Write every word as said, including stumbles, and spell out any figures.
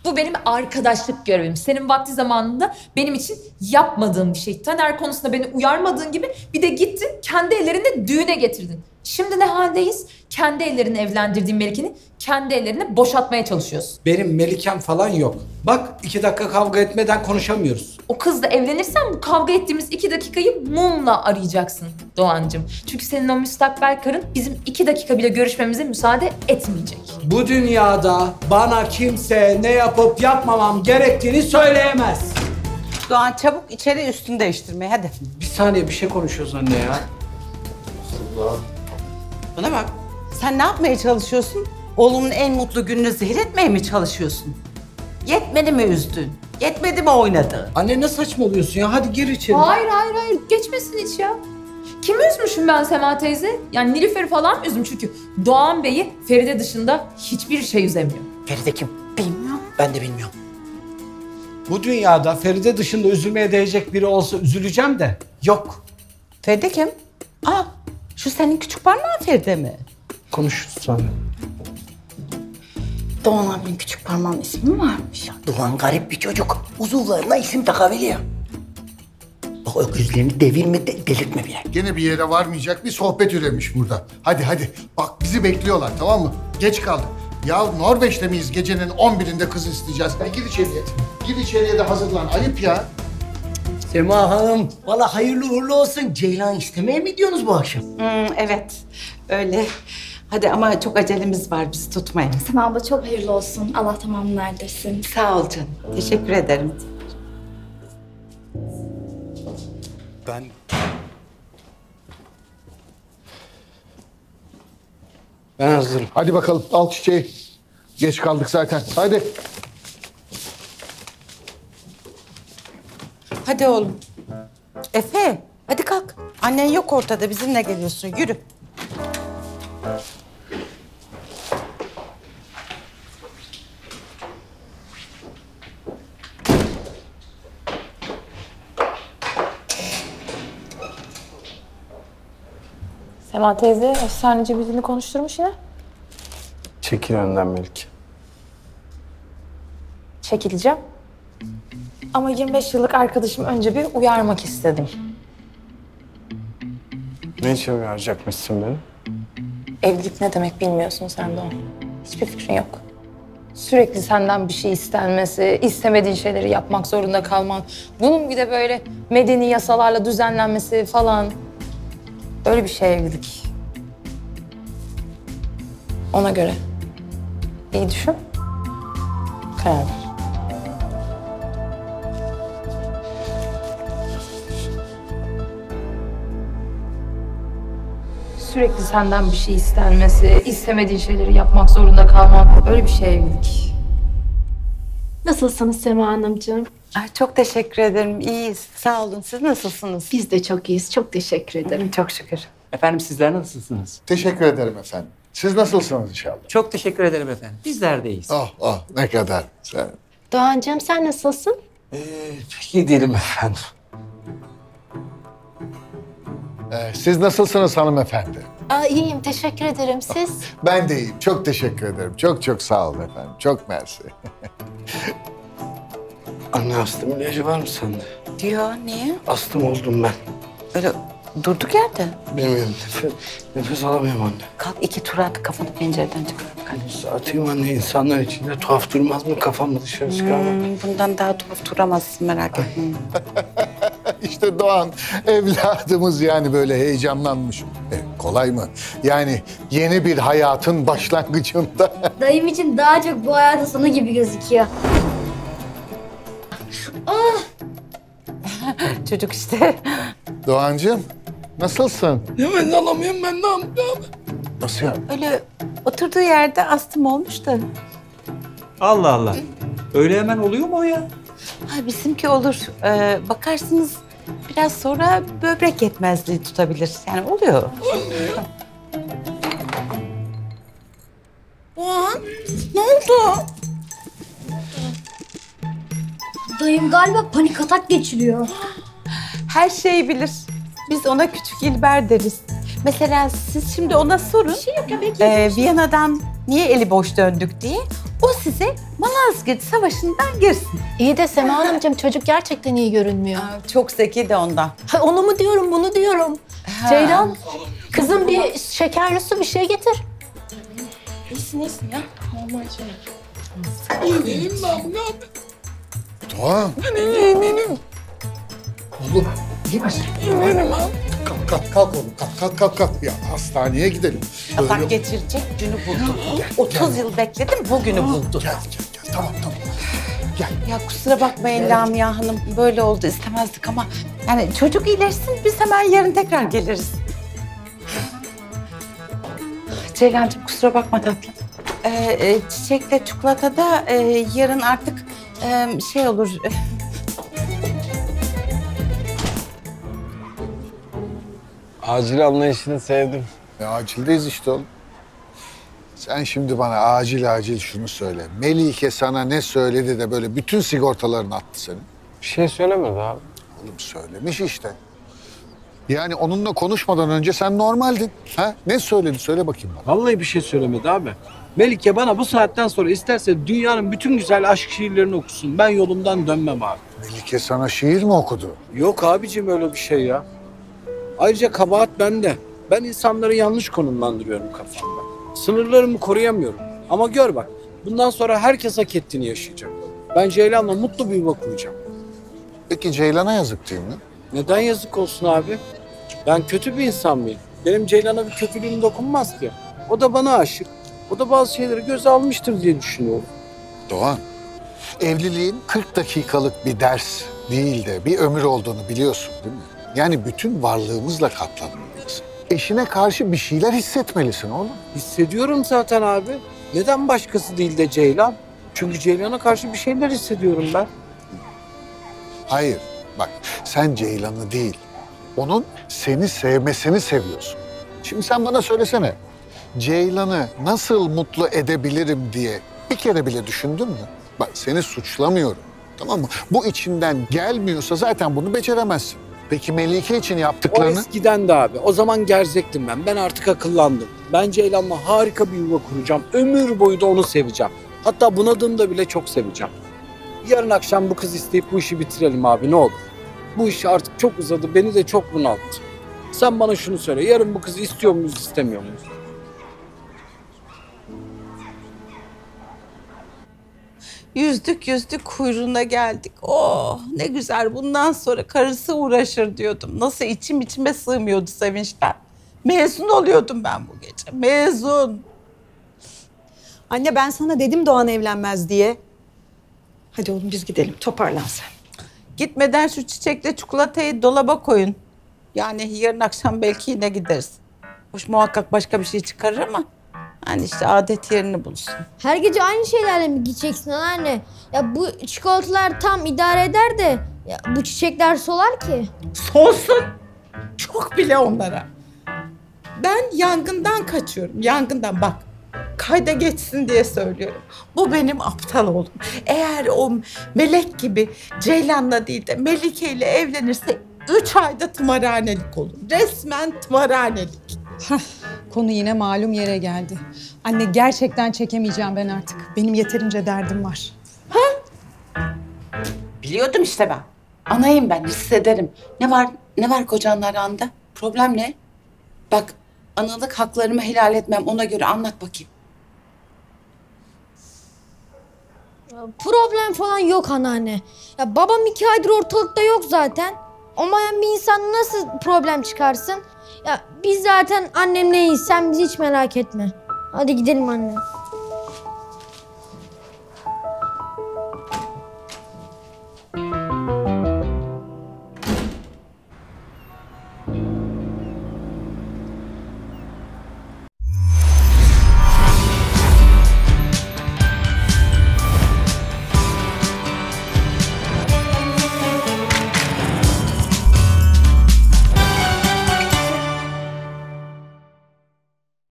Bu benim arkadaşlık görevim. Senin vakti zamanında benim için yapmadığın bir şey. Taner konusunda beni uyarmadığın gibi bir de gittin kendi ellerinde düğüne getirdin. Şimdi ne haldeyiz? Kendi ellerini evlendirdiğin Melike'ni kendi ellerine boşaltmaya çalışıyorsun. Benim Melikem falan yok. Bak iki dakika kavga etmeden konuşamıyoruz. O kızla evlenirsen bu kavga ettiğimiz iki dakikayı mumla arayacaksın Doğancığım. Çünkü senin o müstakbel karın bizim iki dakika bile görüşmemize müsaade etmeyecek. Bu dünyada bana kimse ne yapıp yapmamam gerektiğini söyleyemez. Doğan çabuk içeri üstünü değiştirmeye hadi. Bir saniye bir şey konuşuyoruz anne ya. Allah. Bana bak. Sen ne yapmaya çalışıyorsun? Oğlumun en mutlu gününü zehir etmeye mi çalışıyorsun? Yetmedi mi üzdün? Yetmedi mi oynadı? Anne ne saçmalıyorsun ya? Hadi gir içeri. Hayır hayır hayır geçmesin hiç ya. Kimi üzmüşüm ben Sema teyze? Yani Nilüfer'i falan üzüm çünkü Doğan Bey'i Feride dışında hiçbir şey üzemiyor. Feride kim? Bilmiyorum. Ben de bilmiyorum. Bu dünyada Feride dışında üzülmeye değecek biri olsa üzüleceğim de yok. Feride kim? Aa, şu senin küçük parmağın Feride mi? Konuşuruz sonra. Doğan abinin küçük parmağın ismi mi varmış? Doğan garip bir çocuk. Uzuvlarına isim takabiliyor. Bak öküzlerini devirme, de, delirtme bile. Gene bir yere varmayacak bir sohbet üremiş burada. Hadi hadi. Bak bizi bekliyorlar tamam mı? Geç kaldık. Ya Norveç'te miyiz? Gecenin on birinde kız isteyeceğiz. Hadi gir içeriye. Gir içeriye de hazırlan. Ayıp ya. Sema Hanım, valla hayırlı uğurlu olsun. Ceylan istemeye mi gidiyorsunuz bu akşam? Hmm, evet, öyle. Hadi ama çok acelemiz var, bizi tutmayın. Sema abla çok hayırlı olsun. Allah tamamını erdirsin. Sağ ol canım. Teşekkür ederim. Ben... Ben hazırım. Hadi bakalım al çiçeği. Geç kaldık zaten. Hadi. Hadi oğlum. Efe, hadi kalk. Annen yok ortada, bizimle geliyorsun. Yürü. Sema teyze efsaneci birini konuşturmuş yine. Çekil önden Melike. Çekileceğim. Ama yirmi beş yıllık arkadaşım önce bir uyarmak istedim. Ne için uyaracakmışsın beni? Evlilik ne demek bilmiyorsun sen de o. Hiçbir fikrin yok. Sürekli senden bir şey istenmesi, istemediğin şeyleri yapmak zorunda kalman. Bunun bir de böyle medeni yasalarla düzenlenmesi falan. Böyle bir şey evlilik. Ona göre. İyi düşün. Karar ver. Sürekli senden bir şey istenmesi, istemediğin şeyleri yapmak zorunda kalman. Böyle bir şey evlilik. Nasılsınız Sema Hanımcığım? Ay, çok teşekkür ederim. İyiyiz. Sağ olun. Siz nasılsınız? Biz de çok iyiyiz. Çok teşekkür ederim. Çok şükür. Efendim sizler nasılsınız? Teşekkür ederim efendim. Siz nasılsınız inşallah? Çok teşekkür ederim efendim. Bizler deyiz. Oh oh ne kadar güzel. Doğancığım sen nasılsın? Ee, pek iyi değilim efendim. Ee, siz nasılsınız hanımefendi? Aa, iyiyim. Teşekkür ederim. Siz? Ben de iyiyim. Çok teşekkür ederim. Çok çok sağ olun efendim. Çok mersi. Anne astım ilacı var mı sende? Diyor, niye? Astım oldum ben. Öyle durduk yerde. Bilmiyorum nefes, nefes alamıyorum anne. Kalk iki tur at, kafanı pencereden çıkar. Atayım anne insanlar içinde tuhaf durmaz mı kafamı dışarı çıkarmak? Hmm, bundan daha tuhaf duramazsın merak etme. İşte Doğan evladımız yani böyle heyecanlanmış. E, kolay mı? Yani yeni bir hayatın başlangıcında. Dayım için daha çok bu hayatın sonu gibi gözüküyor. Çocuk işte. Doğancığım nasılsın? Nefes alamıyorum ben ne yapacağım? Nasıl ya? Öyle oturduğu yerde astım olmuş da. Allah Allah. Öyle hemen oluyor mu o ya? Ha, bizimki olur. Ee, bakarsınız biraz sonra böbrek yetmezliği tutabilir. Yani oluyor. Doğan, ne oldu? Dayım galiba panik atak geçiriyor. Her şeyi bilir. Biz ona küçük İlber deriz. Mesela siz şimdi ona sorun. Bir şey yok ya belki. Ee, Viyana'dan niye eli boş döndük diye. O size Malazgirt Savaşı'ndan girsin. İyi de Sema Hanımcığım çocuk gerçekten iyi görünmüyor. Aa, çok zeki de ondan. Ha, onu mu diyorum bunu diyorum. Ha. Ceylan kızım bir şekerli su bir şey getir. İyisin iyisin ya. Normal şey. Doğan. Oğlum iyi misin? Kalk kalk kalk oğlum kalk kalk kalk kalk. Ya hastaneye gidelim. Bak Böyle- geçirecek günü buldu. otuz yıl bekledim bugünü buldu. Gel gel gel tamam tamam. Gel. Ya kusura bakmayın Lamia Hanım böyle oldu istemezdik ama yani çocuk iyileşsin biz hemen yarın tekrar geliriz. Ceylancığım kusura bakma tatlım. Ee, e, çiçekle çikolatada e, yarın artık e, şey olur. Acil anlayışını sevdim. E, acildeyiz işte oğlum. Sen şimdi bana acil acil şunu söyle. Melike sana ne söyledi de böyle bütün sigortalarını attı senin? Bir şey söylemedi abi. Oğlum söylemiş işte. Yani onunla konuşmadan önce sen normaldin. Ha? Ne söyledi? Söyle bakayım bana. Vallahi bir şey söylemedi abi. Melike bana bu saatten sonra isterse dünyanın bütün güzel aşk şiirlerini okusun. Ben yolumdan dönmem abi. Melike sana şiir mi okudu? Yok abicim öyle bir şey ya. Ayrıca kabahat bende. Ben insanları yanlış konumlandırıyorum kafamda. Sınırlarımı koruyamıyorum. Ama gör bak, bundan sonra herkes hak ettiğini yaşayacak. Ben Ceylan'la mutlu bir yuva kuracağım. Peki Ceylan'a yazık değil mi? Neden yazık olsun abi? Ben kötü bir insan mıyım? Benim Ceylan'a bir kötülüğüm dokunmaz ki. O da bana aşık. O da bazı şeyleri göze almıştır diye düşünüyorum. Doğan, evliliğin kırk dakikalık bir ders değil de bir ömür olduğunu biliyorsun değil mi? Yani bütün varlığımızla katlanmalıyız. Eşine karşı bir şeyler hissetmelisin oğlum. Hissediyorum zaten abi. Neden başkası değil de Ceylan? Çünkü Ceylan'a karşı bir şeyler hissediyorum ben. Hayır, bak sen Ceylan'ı değil, onun seni sevmesini seviyorsun. Şimdi sen bana söylesene, Ceylan'ı nasıl mutlu edebilirim diye bir kere bile düşündün mü? Bak seni suçlamıyorum, tamam mı? Bu içinden gelmiyorsa zaten bunu beceremezsin. Peki Melike için O yaptıklarını... eskiden de abi. O zaman gerzektim ben. Ben artık akıllandım. Ben Ceylan'la harika bir yuva kuracağım. Ömür boyu da onu seveceğim. Hatta bunadığımda bile çok seveceğim. Yarın akşam bu kız isteyip bu işi bitirelim abi ne olur. Bu iş artık çok uzadı. Beni de çok bunalttı. Sen bana şunu söyle. Yarın bu kızı istiyor muyuz, istemiyor muyuz? Yüzdük yüzdük kuyruğuna geldik. Oh ne güzel bundan sonra karısı uğraşır diyordum. Nasıl içim içime sığmıyordu sevinçten. Mezun oluyordum ben bu gece. Mezun. Anne ben sana dedim Doğan evlenmez diye. Hadi oğlum biz gidelim toparlan sen. Gitmeden şu çiçekle çikolatayı dolaba koyun. Yani yarın akşam belki yine gideriz. Hoş muhakkak başka bir şey çıkarır ama hani işte adet yerini bulsun. Her gece aynı şeylerle mi gideceksin anne? Ya bu çikolatalar tam idare eder de ya bu çiçekler solar ki. Solsun. Çok bile onlara. Ben yangından kaçıyorum. Yangından bak. Kayda geçsin diye söylüyorum. Bu benim aptal oğlum. Eğer o melek gibi Ceylan'la değil de Melike ile evlenirse üç ayda tımarhanelik olur. Resmen tımarhanelik. Hah, konu yine malum yere geldi. Anne gerçekten çekemeyeceğim ben artık. Benim yeterince derdim var. Biliyordum işte ben. Anayım ben, hissederim. Ne var, ne var kocanla aranda? Problem ne? Bak, analık haklarımı helal etmem. Ona göre anlat bakayım. Problem falan yok anneanne. Ya babam iki aydır ortalıkta yok zaten. Olmayan bir insan nasıl problem çıkarsın? Ya biz zaten annemle iyiyiz. Sen bizi hiç merak etme. Hadi gidelim anne.